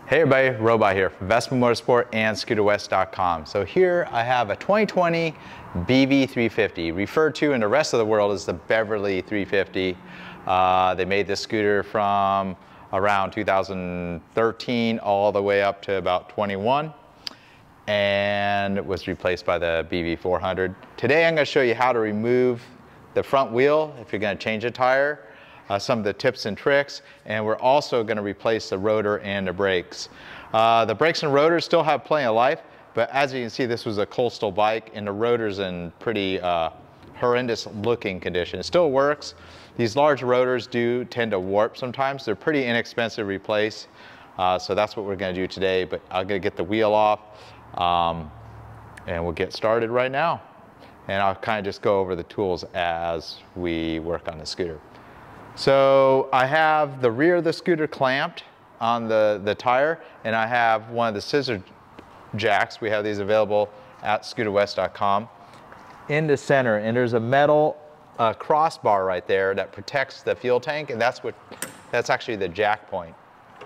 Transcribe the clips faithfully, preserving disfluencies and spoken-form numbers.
Hey everybody, Robot here from Vespa Motorsport and Scooter West dot com. So here I have a twenty twenty B V three fifty, referred to in the rest of the world as the Beverly three fifty. Uh, they made this scooter from around two thousand thirteen all the way up to about twenty-one, and it was replaced by the B V four hundred. Today I'm going to show you how to remove the front wheel if you're going to change a tire. Uh, some of the tips and tricks, and we're also going to replace the rotor and the brakes. Uh, the brakes and rotors still have plenty of life, but as you can see, this was a coastal bike and the rotor's in pretty uh, horrendous looking condition. It still works. These large rotors do tend to warp sometimes. They're pretty inexpensive to replace, uh, so that's what we're going to do today. But I'm going to get the wheel off, um, and we'll get started right now. And I'll kind of just go over the tools as we work on the scooter. So I have the rear of the scooter clamped on the, the tire, and I have one of the scissor jacks. We have these available at Scooter West dot com in the center, and there's a metal uh, crossbar right there that protects the fuel tank, and that's what that's actually the jack point.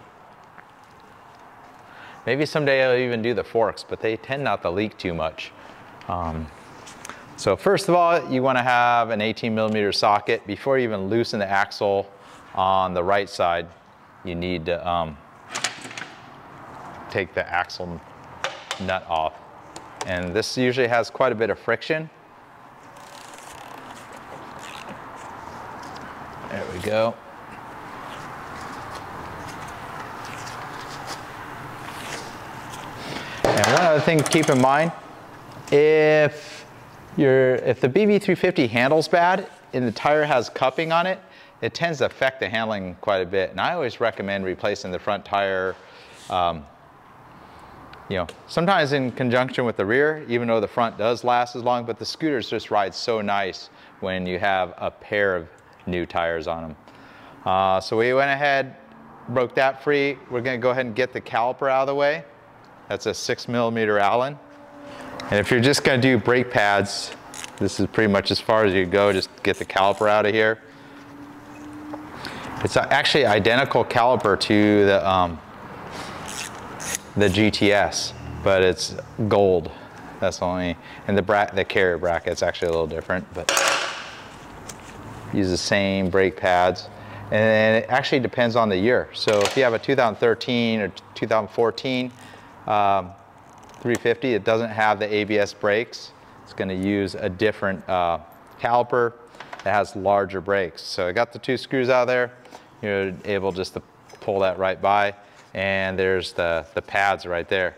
Maybe someday I'll even do the forks, but they tend not to leak too much. Um, So first of all, you want to have an eighteen millimeter socket. Before you even loosen the axle on the right side, you need to um, take the axle nut off. And this usually has quite a bit of friction. There we go. And one other thing to keep in mind, if Your, if the B V three fifty handles bad and the tire has cupping on it, it tends to affect the handling quite a bit. And I always recommend replacing the front tire, um, you know, sometimes in conjunction with the rear, even though the front does last as long, but the scooters just ride so nice when you have a pair of new tires on them. Uh, so we went ahead, broke that free. We're gonna go ahead and get the caliper out of the way. That's a six millimeter Allen. And if you're just going to do brake pads, this is pretty much as far as you go. Just get the caliper out of here. It's actually identical caliper to the um, the G T S, but it's gold. That's only, and the bra the carrier bracket's actually a little different, but use the same brake pads. And it actually depends on the year. So if you have a two thousand thirteen or two thousand fourteen. Um, three fifty, it doesn't have the A B S brakes. It's going to use a different uh, caliper that has larger brakes. So I got the two screws out of there. You're able just to pull that right by, and there's the, the pads right there.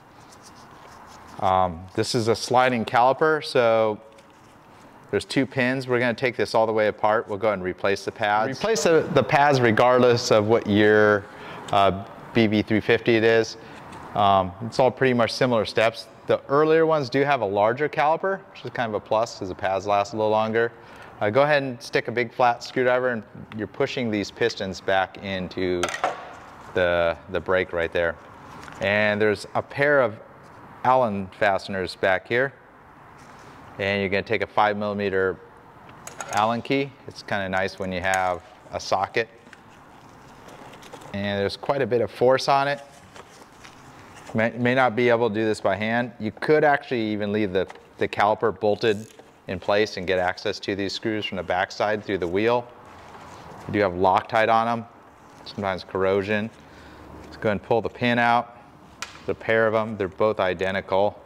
Um, this is a sliding caliper, so there's two pins. We're going to take this all the way apart. We'll go ahead and replace the pads. Replace the, the pads regardless of what year uh, B V three fifty it is. Um, it's all pretty much similar steps. The earlier ones do have a larger caliper, which is kind of a plus because the pads last a little longer. Uh, go ahead and stick a big flat screwdriver, and you're pushing these pistons back into the, the brake right there. And there's a pair of Allen fasteners back here. And you're going to take a five millimeter Allen key. It's kind of nice when you have a socket. And there's quite a bit of force on it. May, may not be able to do this by hand. You could actually even leave the, the caliper bolted in place and get access to these screws from the backside through the wheel. You do have Loctite on them, sometimes corrosion. Let's go ahead and pull the pin out. There's a pair of them, they're both identical.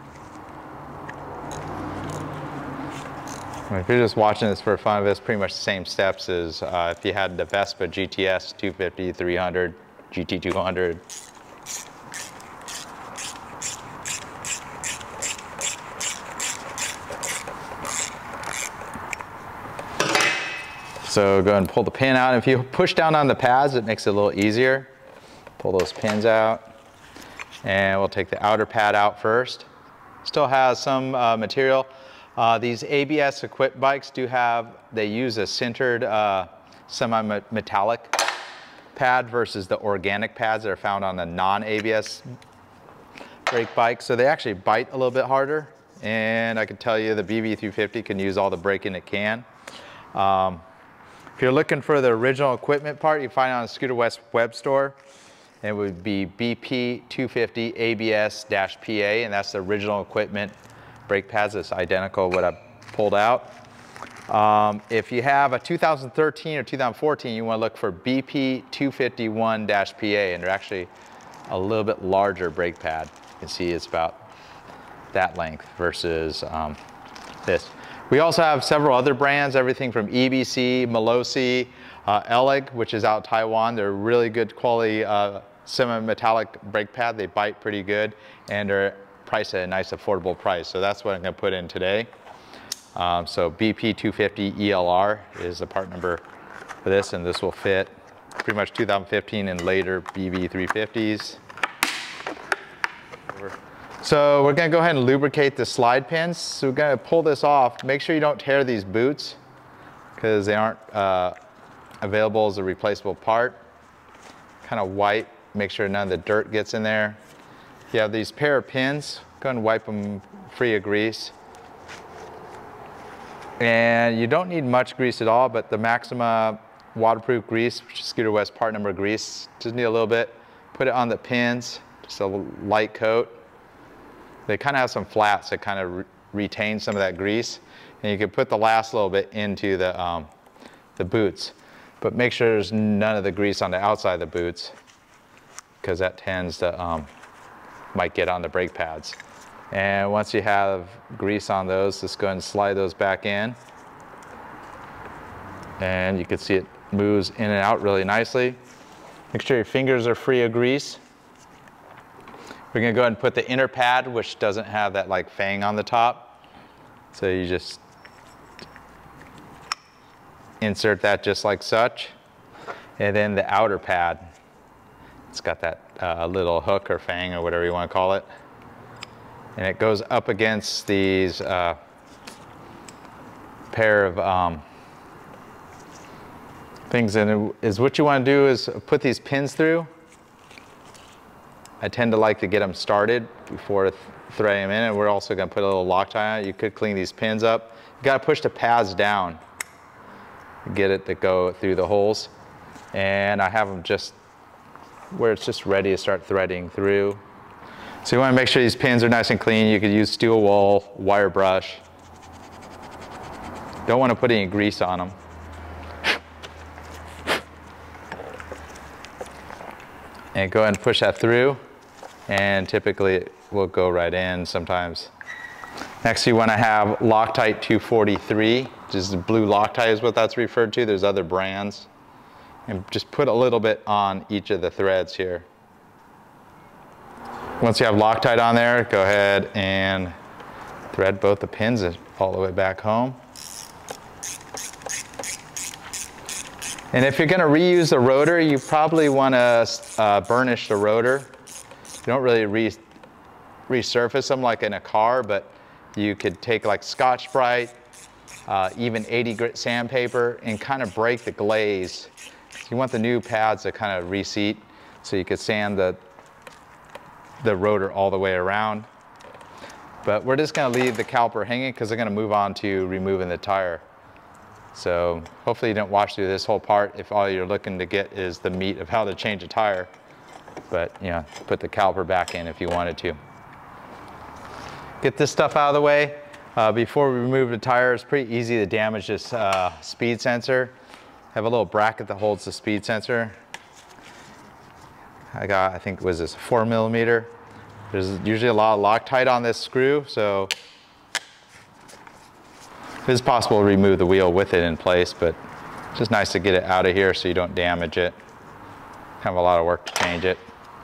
If you're just watching this for fun, it's pretty much the same steps as uh, if you had the Vespa G T S two fifty, three hundred, G T two hundred. So go ahead and pull the pin out. If you push down on the pads, it makes it a little easier. Pull those pins out. And we'll take the outer pad out first. Still has some uh, material. Uh, these A B S equipped bikes do have, they use a sintered uh, semi-metallic pad versus the organic pads that are found on the non-A B S brake bikes. So they actually bite a little bit harder. And I can tell you the B V three fifty can use all the braking it can. Um, If you're looking for the original equipment part, you find it on the Scooter West web store. and it would be B P two fifty A B S P A, and that's the original equipment. Brake pads is identical to what I pulled out. Um, if you have a two thousand thirteen or two thousand fourteen, you want to look for B P two fifty-one P A, and they're actually a little bit larger brake pad. You can see it's about that length versus um, this. We also have several other brands, everything from E B C, Melosi, uh, Eleg, which is out of Taiwan. They're really good quality uh, semi-metallic brake pad. They bite pretty good, and they're priced at a nice affordable price. So that's what I'm gonna put in today. Um, so B P two fifty E L R is the part number for this, and this will fit pretty much two thousand fifteen and later B V three fifties. So we're gonna go ahead and lubricate the slide pins. So we're gonna pull this off. Make sure you don't tear these boots because they aren't uh, available as a replaceable part. Kind of wipe, make sure none of the dirt gets in there. You have these pair of pins, go ahead and wipe them free of grease. And you don't need much grease at all, but the Maxima waterproof grease, which is Scooter West part number grease, just need a little bit. Put it on the pins, just a light coat. They kind of have some flats that kind of re retain some of that grease. And you can put the last little bit into the, um, the boots. But make sure there's none of the grease on the outside of the boots, because that tends to, um, might get on the brake pads. And once you have grease on those, just go ahead and slide those back in. And you can see it moves in and out really nicely. Make sure your fingers are free of grease. We're gonna go ahead and put the inner pad, which doesn't have that like fang on the top. So you just insert that just like such. And then the outer pad, it's got that uh, little hook or fang or whatever you wanna call it. And it goes up against these uh, pair of um, things. And it is what you want to do is put these pins through. I tend to like to get them started before threading them in, and we're also going to put a little Loctite on it. You could clean these pins up. You got to push the pads down, get it to go through the holes. And I have them just where it's just ready to start threading through. So you want to make sure these pins are nice and clean. You could use steel wool, wire brush. Don't want to put any grease on them. And go ahead and push that through. And typically it will go right in sometimes. Next you want to have Loctite two forty-three, which is the blue Loctite is what that's referred to. There's other brands. And just put a little bit on each of the threads here. Once you have Loctite on there, go ahead and thread both the pins all the way back home. And if you're going to reuse the rotor, you probably want to uh, burnish the rotor. You don't really re resurface them like in a car, but you could take like Scotch-Brite, uh, even eighty grit sandpaper, and kind of break the glaze. You want the new pads to kind of reseat, so you could sand the, the rotor all the way around. But we're just going to leave the caliper hanging because they're going to move on to removing the tire. So hopefully you didn't watch through this whole part if all you're looking to get is the meat of how to change a tire. But you know, put the caliper back in if you wanted to. Get this stuff out of the way. Uh, before we remove the tire, it's pretty easy to damage this uh, speed sensor. I have a little bracket that holds the speed sensor. I got, I think, was this four millimeter. There's usually a lot of Loctite on this screw, so it is possible to remove the wheel with it in place, but it's just nice to get it out of here so you don't damage it. Kind of a lot of work to change it.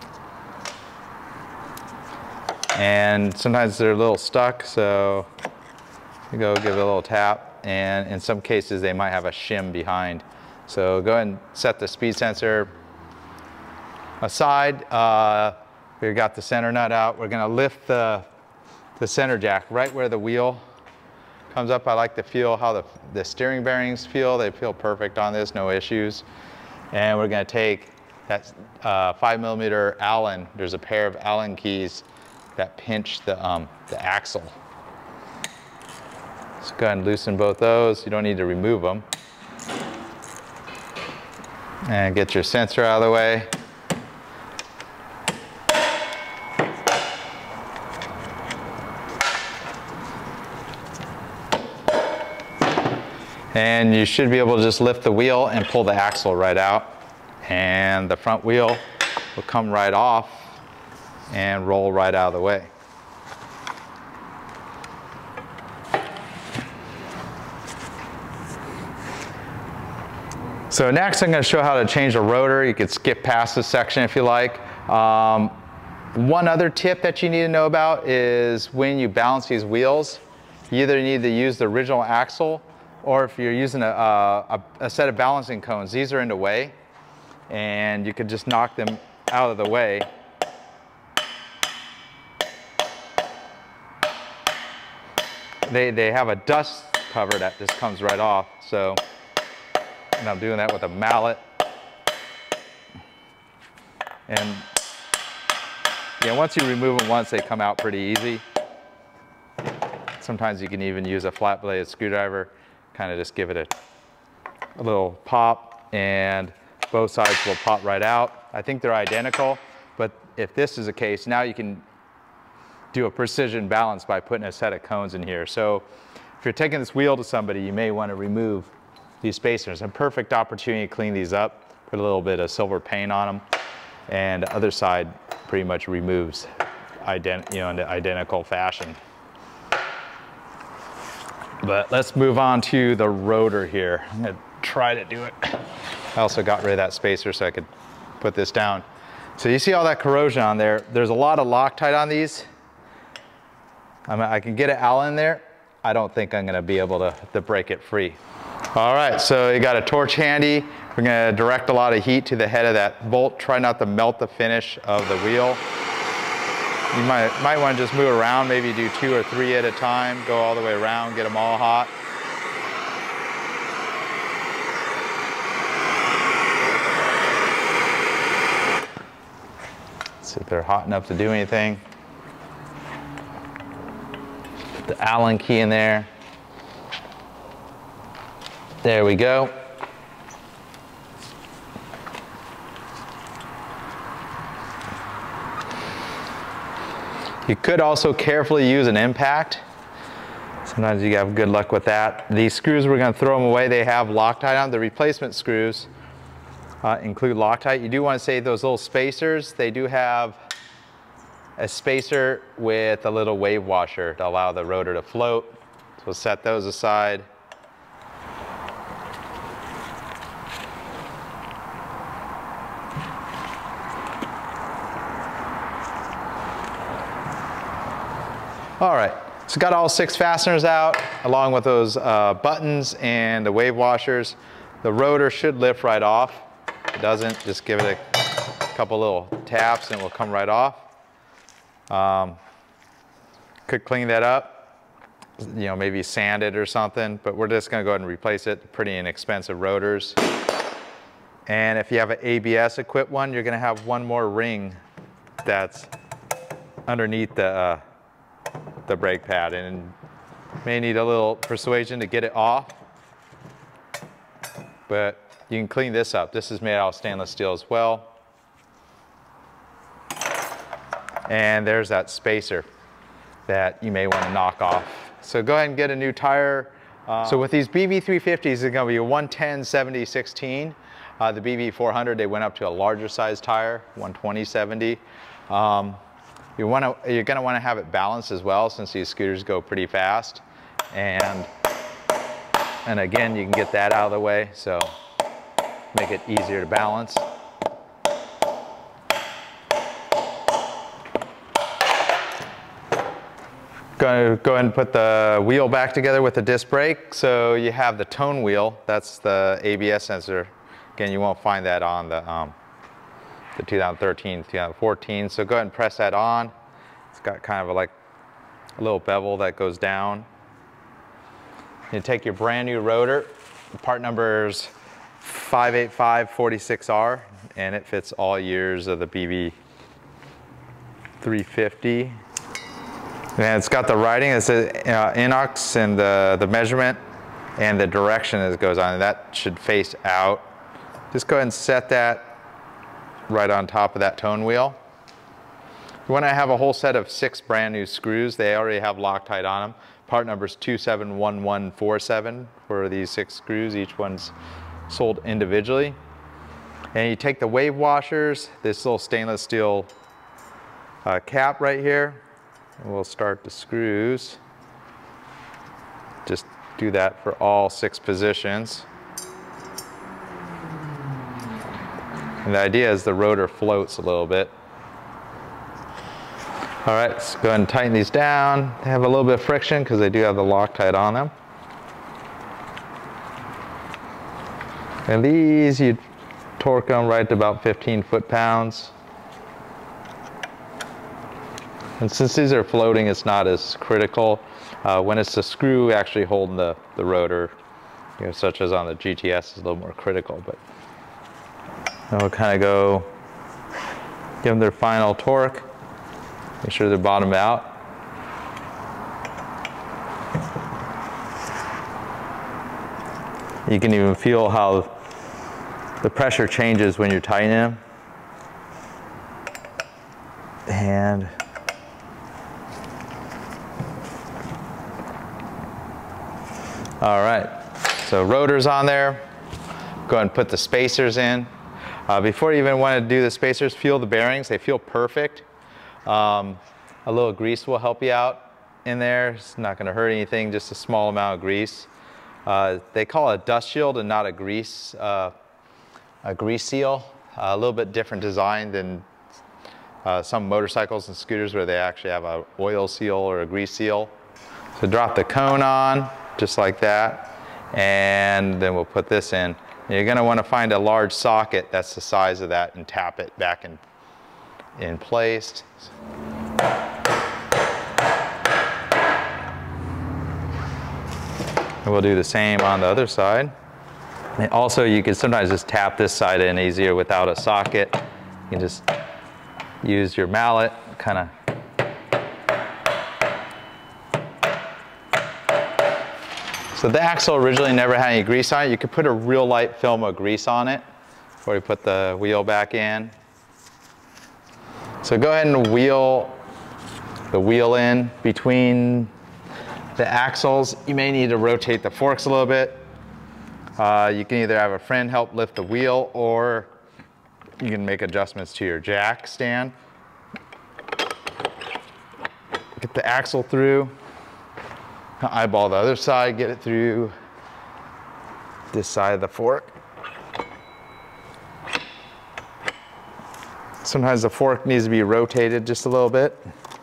And sometimes they're a little stuck, so you go give it a little tap, and in some cases they might have a shim behind. So go ahead and set the speed sensor aside. Uh, we've got the center nut out. We're gonna lift the, the center jack right where the wheel comes up. I like to feel how the, the steering bearings feel. They feel perfect on this, no issues. And we're gonna take that uh, five millimeter Allen. There's a pair of Allen keys that pinch the, um, the axle. So go ahead and loosen both those. You don't need to remove them. And get your sensor out of the way. And you should be able to just lift the wheel and pull the axle right out. And the front wheel will come right off and roll right out of the way. So next I'm going to show how to change a rotor. You could skip past this section if you like. Um, one other tip that you need to know about is when you balance these wheels, you either need to use the original axle, or if you're using a, a, a set of balancing cones, these are in the way, and you could just knock them out of the way. They, they have a dust cover that just comes right off, so and I'm doing that with a mallet. And yeah, once you remove them once, they come out pretty easy. Sometimes you can even use a flat bladed screwdriver, kind of just give it a, a little pop, and both sides will pop right out. I think they're identical, but if this is the case, now you can do a precision balance by putting a set of cones in here. So if you're taking this wheel to somebody, you may want to remove these spacers. A perfect opportunity to clean these up, put a little bit of silver paint on them, and the other side pretty much removes ident you know, in the identical fashion. But let's move on to the rotor here. I'm gonna try to do it. I also got rid of that spacer so I could put this down. So you see all that corrosion on there. There's a lot of Loctite on these. I mean, I can get an Allen there. I don't think I'm gonna be able to, to break it free. All right, so you got a torch handy. We're gonna direct a lot of heat to the head of that bolt. Try not to melt the finish of the wheel. You might, might wanna just move around, maybe do two or three at a time, go all the way around, get them all hot. See if they're hot enough to do anything. Put the Allen key in there. There we go. You could also carefully use an impact. Sometimes you have good luck with that. These screws, we're going to throw them away. They have Loctite on. The replacement screws uh, include Loctite. You do want to save those little spacers. They do have a spacer with a little wave washer to allow the rotor to float. So we'll set those aside. All right, so got all six fasteners out, along with those uh, buttons and the wave washers. The rotor should lift right off. If it doesn't, just give it a couple little taps and it will come right off. Um, could clean that up, you know, maybe sand it or something, but we're just gonna go ahead and replace it. Pretty inexpensive rotors. And if you have an A B S equipped one, you're gonna have one more ring that's underneath the uh, the brake pad, and may need a little persuasion to get it off, but you can clean this up. This is made out of stainless steel as well. And there's that spacer that you may want to knock off. So go ahead and get a new tire. Uh, so with these B V three fifties, it's going to be a one ten seventy sixteen. Uh, the B V four hundred, they went up to a larger size tire, one twenty seventy. Um, You wanna, you're gonna wanna have it balanced as well, since these scooters go pretty fast. And, and again, you can get that out of the way, so make it easier to balance. Go, go ahead and put the wheel back together with the disc brake. So you have the tone wheel, that's the A B S sensor. Again, you won't find that on the um, the two thousand thirteen, two thousand fourteen. So go ahead and press that on. It's got kind of a, like a little bevel that goes down. You take your brand new rotor, part number's five eight five four six R, and it fits all years of the B V three fifty. And it's got the writing, it says uh, inox, and the, the measurement and the direction as it goes on. That should face out. Just go ahead and set that right on top of that tone wheel. You want to have a whole set of six brand new screws. They already have Loctite on them. part number is two seven one one four seven for these six screws. Each one's sold individually. And you take the wave washers, this little stainless steel uh, cap right here, and we'll start the screws. Just do that for all six positions. And the idea is the rotor floats a little bit. All right, let's go ahead and tighten these down. They have a little bit of friction because they do have the Loctite on them. And these, you torque them right to about fifteen foot-pounds. And since these are floating, it's not as critical. Uh, when it's the screw actually holding the, the rotor, you know, such as on the G T S, is a little more critical. But we'll kind of go give them their final torque. Make sure they're bottomed out. You can even feel how the pressure changes when you're tightening them. And all right, so rotors on there. Go ahead and put the spacers in. Uh, before you even want to do the spacers, feel the bearings. They feel perfect. Um, a little grease will help you out in there. It's not going to hurt anything, just a small amount of grease. Uh, they call it a dust shield and not a grease, uh, a grease seal. Uh, a little bit different design than uh, some motorcycles and scooters where they actually have an oil seal or a grease seal. So drop the cone on, just like that, and then we'll put this in. You're going to want to find a large socket that's the size of that and tap it back in, in place. And we'll do the same on the other side. And also, you can sometimes just tap this side in easier without a socket. You can just use your mallet, kind of. So the axle originally never had any grease on it. You could put a real light film of grease on it before you put the wheel back in. So go ahead and wheel the wheel in between the axles. You may need to rotate the forks a little bit. Uh, you can either have a friend help lift the wheel, or you can make adjustments to your jack stand. Get the axle through. Eyeball the other side, get it through this side of the fork. Sometimes the fork needs to be rotated just a little bit.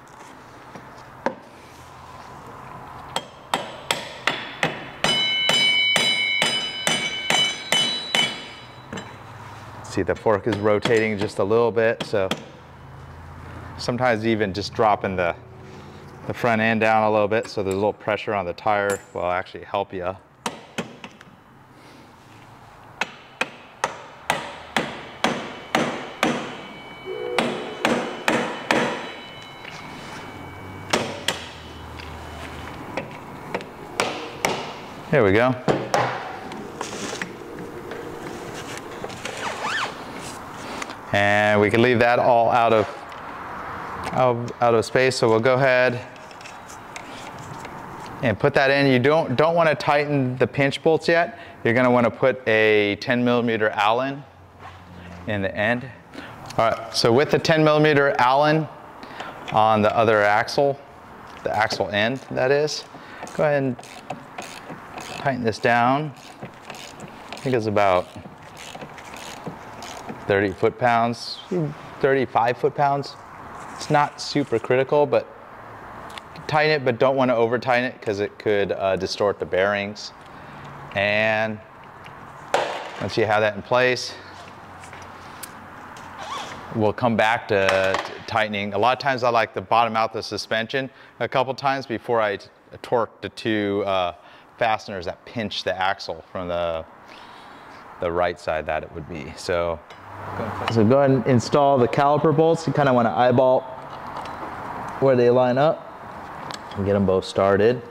See, the fork is rotating just a little bit, so sometimes even just dropping the the front end down a little bit so there's a little pressure on the tire will actually help you. There we go. And we can leave that all out of out, out of space, so we'll go ahead and put that in. You don't, don't want to tighten the pinch bolts yet. You're going to want to put a ten millimeter Allen in the end. All right, so with the ten millimeter Allen on the other axle, the axle end that is, go ahead and tighten this down. I think it's about thirty foot-pounds, thirty-five foot-pounds. It's not super critical, but tighten it, but don't want to over tighten it because it could uh, distort the bearings. And once you have that in place, we'll come back to, to tightening. A lot of times I like to bottom out the suspension a couple times before I torque the two uh, fasteners that pinch the axle from the, the right side that it would be. So, so go ahead and install the caliper bolts. You kind of want to eyeball where they line up and get them both started.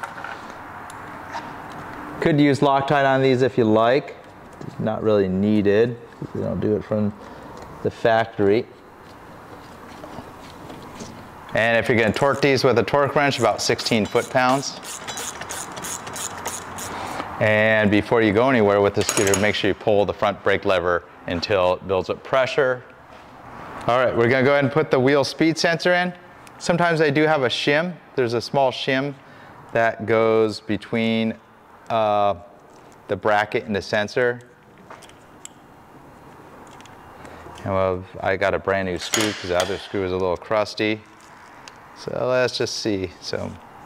Could use Loctite on these if you like. It's not really needed because they don't do it from the factory. And if you're going to torque these with a torque wrench, about sixteen foot-pounds. And before you go anywhere with the scooter, make sure you pull the front brake lever until it builds up pressure. All right, we're going to go ahead and put the wheel speed sensor in. Sometimes they do have a shim. There's a small shim that goes between uh, the bracket and the sensor. And well, I got a brand new screw because the other screw is a little crusty. So let's just see. So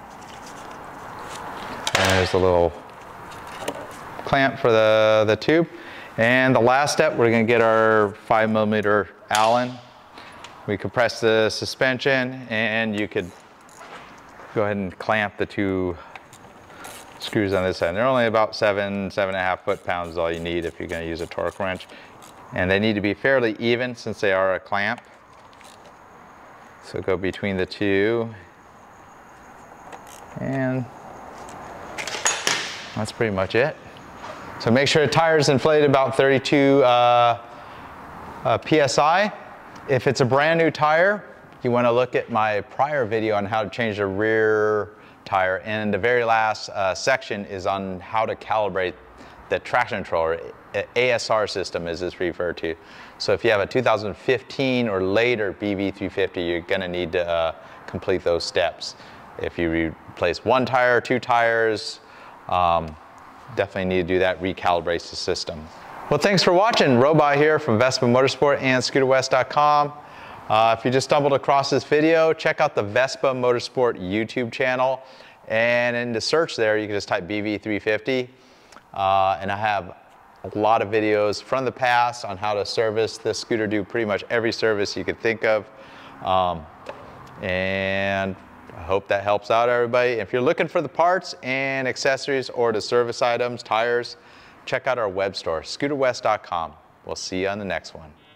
and there's a little clamp for the, the tube. And the last step, we're going to get our five millimeter Allen. We compress the suspension, and you could go ahead and clamp the two screws on this side. They're only about seven, seven and a half foot-pounds is all you need if you're going to use a torque wrench. And they need to be fairly even since they are a clamp. So go between the two. And that's pretty much it. So make sure the tire's inflated about thirty-two uh, uh, P S I. If it's a brand new tire, you want to look at my prior video on how to change the rear tire. And the very last uh, section is on how to calibrate the traction controller. A S R system is this referred to. So if you have a two thousand fifteen or later B V three fifty, you're going to need to uh, complete those steps. If you replace one tire, two tires, um, definitely need to do that, recalibrates the system. Well, thanks for watching. Robot here from Vespa Motorsport and Scooter West dot com. Uh, if you just stumbled across this video, check out the Vespa Motorsport YouTube channel. And in the search there, you can just type B V three fifty. Uh, and I have a lot of videos from the past on how to service this scooter, do pretty much every service you could think of. Um, and I hope that helps out everybody. If you're looking for the parts and accessories or the service items, tires, check out our web store, Scooter West dot com. We'll see you on the next one.